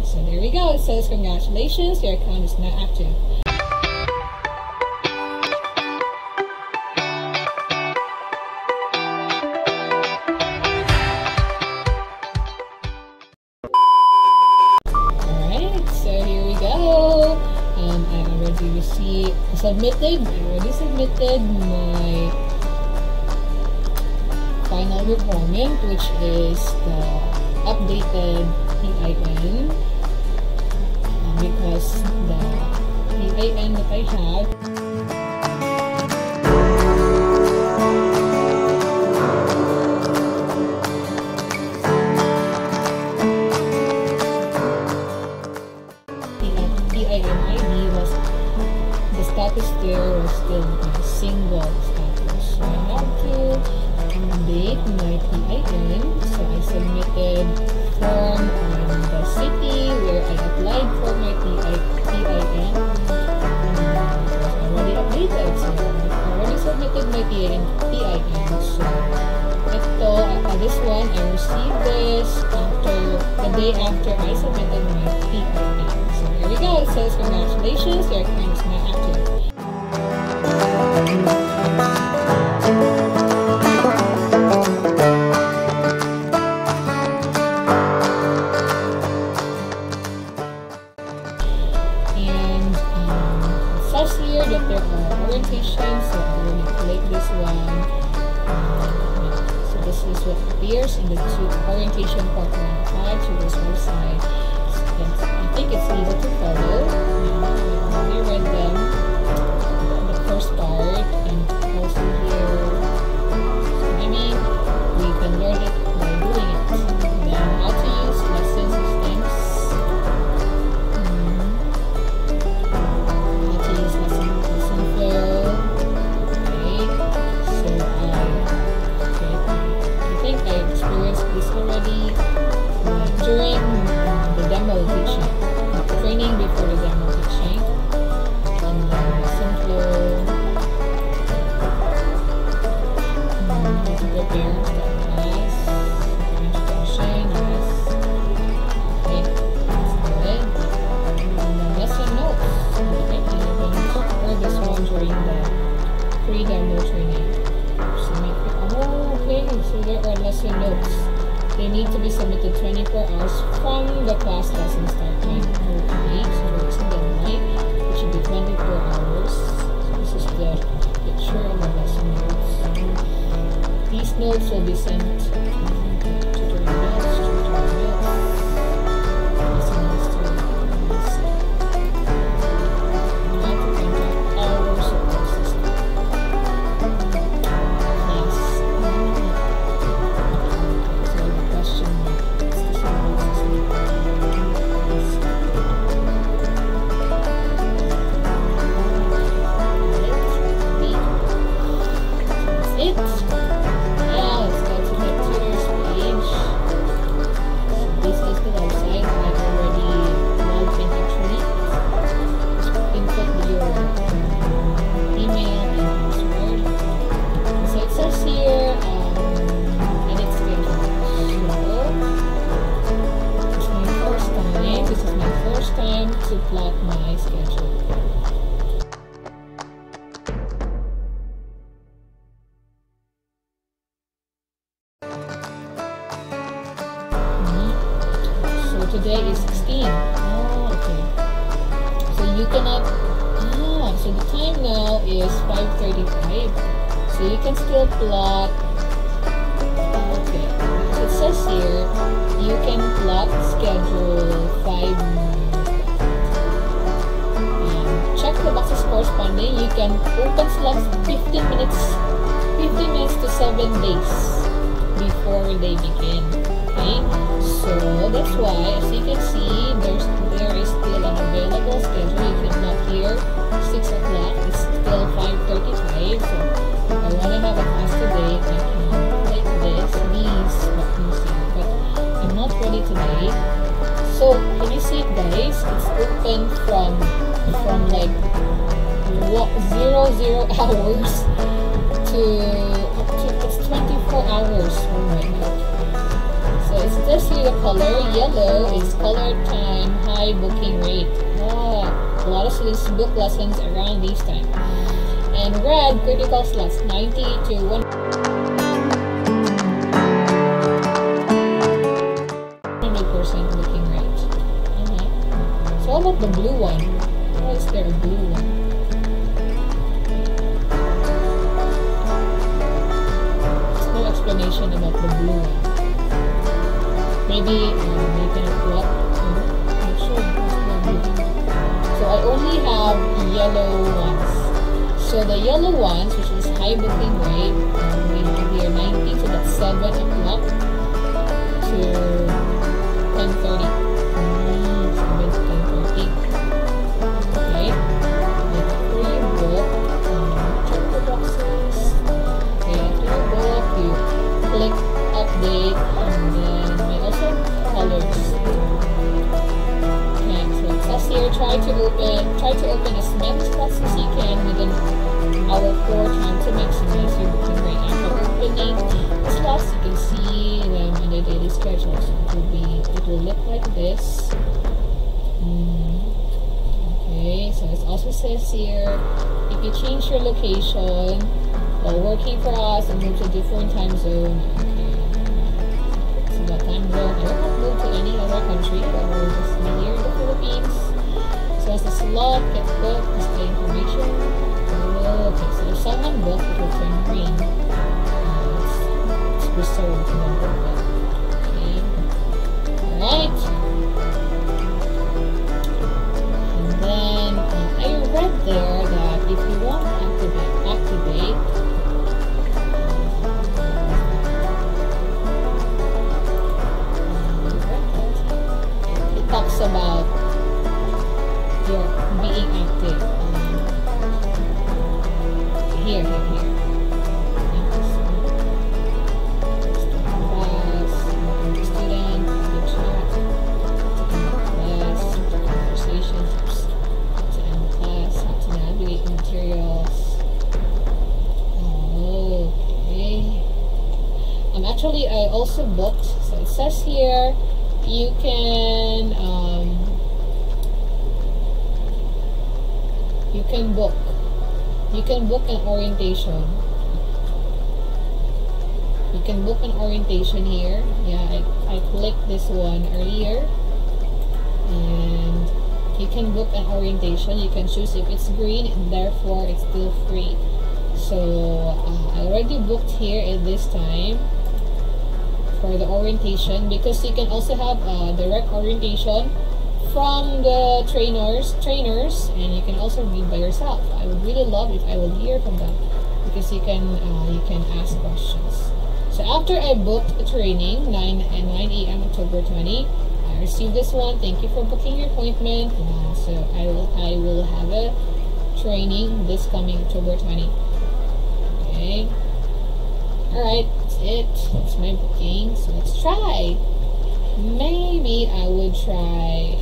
So there we go. It says congratulations, your account is now active. Alright, so here we go. I already submitted my final requirement, which is the updated PIN, because the PIN that I have PIN ID was, the status there was still a single status, so I have to update my PIN. So I submitted form on the city where I applied for my PIN. It was already updated, so I already submitted my PIN. So this one I received this the day after I submitted my PIN. So here we go. It says congratulations, your account is now active. Here that there are orientations, so I'm going to click this one. So this is what appears in the orientation part 1 to this website. I think it's easy to follow. I read them, the first part, and also here. So maybe we can learn it by doing it. Then how to use lesson systems. Already during the demo teaching, training before the demo teaching, and lesson flow, to prepare the class, introduction, yes, okay, that's good, and lesson notes, okay, and I'm going to prepare this one during the pre-demo training. Okay, so there are lesson notes. They need to be submitted 24 hours from the class lesson start time. Okay, so there is a deadline, which should be 24 hours. So this is the picture of the lesson notes. These notes will be sent to tutoring notes, lesson notes to how to contact our support system. To plot my schedule. So today is 16. Oh, okay. So you cannot. So the time now is 5:35. So you can still plot. Okay. So it says here you can plot schedule 5 minutes. Check the boxes corresponding. You can open slots 15 minutes to 7 days before they begin. Okay, so that's why, as you can see, there is still an available schedule. You can not here 6 o'clock. It's still 5:35. So if I want to have a class today, I can click these buttons here. But I'm not ready today. So can you see it, guys? It's open from like 00 hours to it's 24 hours. Oh my god. So it's Let's see the color. Yellow is color time, high booking rate. A lot of students book lessons around this time. And red, critical slots, 90 to 100% booking rate. So how about the blue one? Why is there a blue one? There's no explanation about the blue one. Maybe you can block. Not sure. So I only have yellow ones. So the yellow ones, which is high booking rate, we have here 90, so that's 7 o'clock to 10:30. 7 to 10:30. Okay. Let's pre-book. Check the boxes. Okay, after you book, you click update, and then may also colors. Okay, so it says here, try to open as many slots as you can within our 4 time to maximize your booking rate. After opening the slots, you can see them on the daily schedule. So it will look like this. Okay, so it also says here, if you change your location while working for us and move to a different time zone. Okay, so what time zone? I will not move to any other country. I will just be here in the Philippines. So as the slot gets booked, display information. Okay, so if someone booked, it will turn green. It's reserved to them. Okay. Alright. And then I read there that if you want to activate, it talks about your being active. Here. Class, student, the chat, class, conversations, to end the class, how to navigate materials. Okay. Actually, I also booked. So it says here, you can book an orientation. You can book an orientation here. Yeah, I clicked this one earlier. And you can book an orientation. You can choose if it's green, and therefore it's still free. So I already booked here at this time for the orientation, because you can also have a direct orientation from the trainers, and you can also read by yourself. I would really love if I would hear from them, because you can ask questions. So after I booked a training, 9 a.m. October 20, I received this one. Thank you for booking your appointment. So I will have a training this coming October 20. Okay. Alright, that's it. That's my booking. So let's try. Maybe I would try.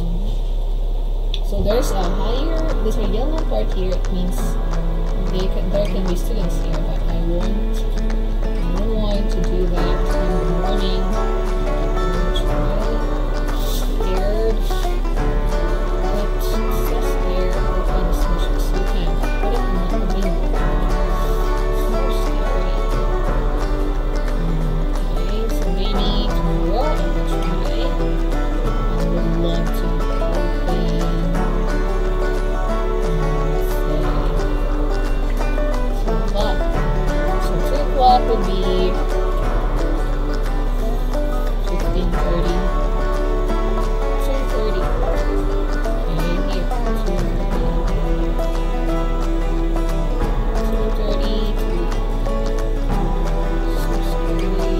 So there's a yellow part here. It means there can be students here, but I don't want to do that in the morning. Scared. But it says there, open as much as you can. Put it in the window. So scary. Okay, so maybe tomorrow I will try. I would love to open. Would be 15:30. 2:30. Okay, here. 2:30 to so scary.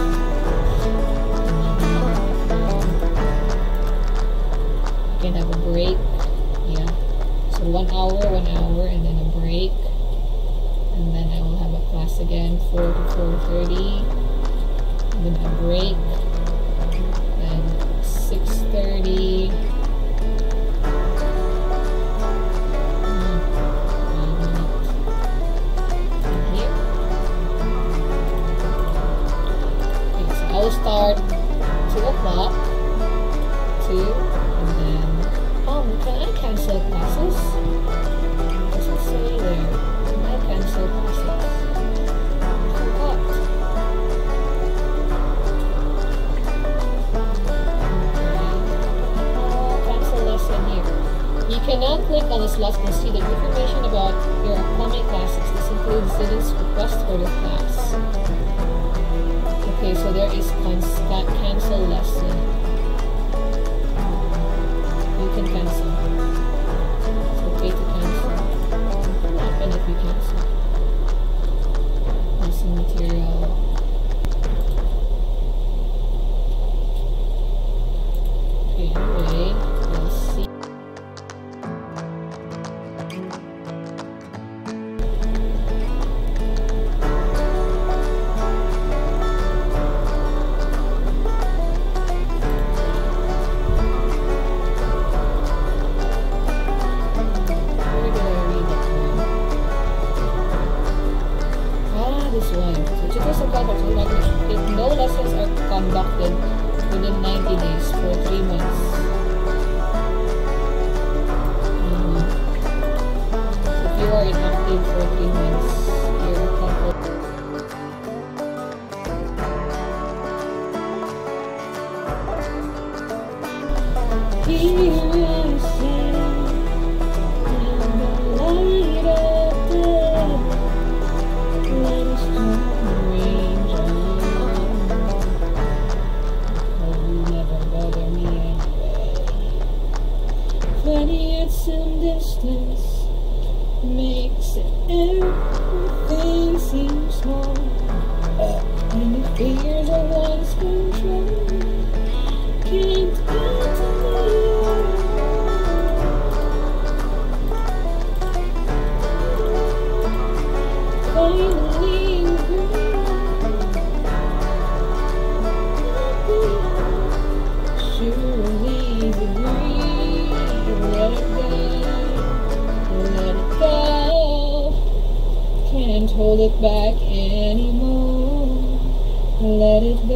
You can have a break. Yeah. So 1 hour, and then a break. And then I will have a class again, 4 to 4:30. Then a break. Then 6:30. Here. Okay, so I will start can now click on the slots and see the information about your upcoming classes. This includes students' request for the class. Okay, so there is cancel lesson. You can cancel. It's okay to cancel. What will happen if you cancel? Lesson material. Okay, anyway, we'll see. If no lessons are conducted within 90 days for 3 months. So if you are inactive for 3 months, your account will... Here I stand in the light of day. Let us arrange never bother me anyway. 20 at some distance makes everything seem small. And the fears I once controlled can't get to me. Finally surely agree. Let it go. Can't hold it back anymore. Let it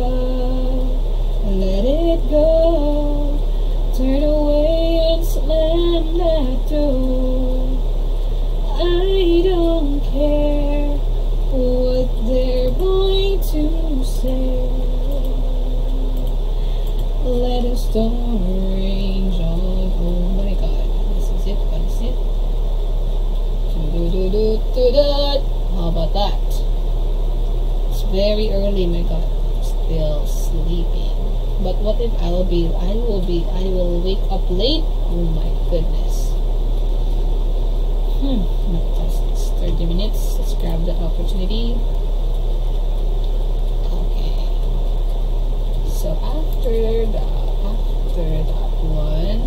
go. Turn away and slam that door. I don't care what they're going to say. Let us arrange on. Oh my god, this is it. What is it? How about that? It's very early, my god. I'm still sleeping. But what if I will wake up late? Oh my goodness. My test is 30 minutes. Let's grab that opportunity. Okay. So after that one,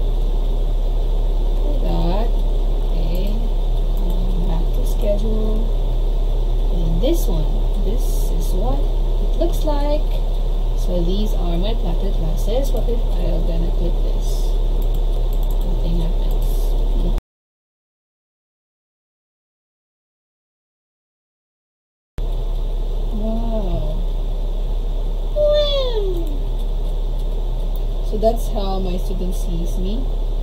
okay, back to schedule. And this one, this is what it looks like. So these are my platted classes. What if I'm gonna click this? Nothing happens. Wow. So that's how my student sees me.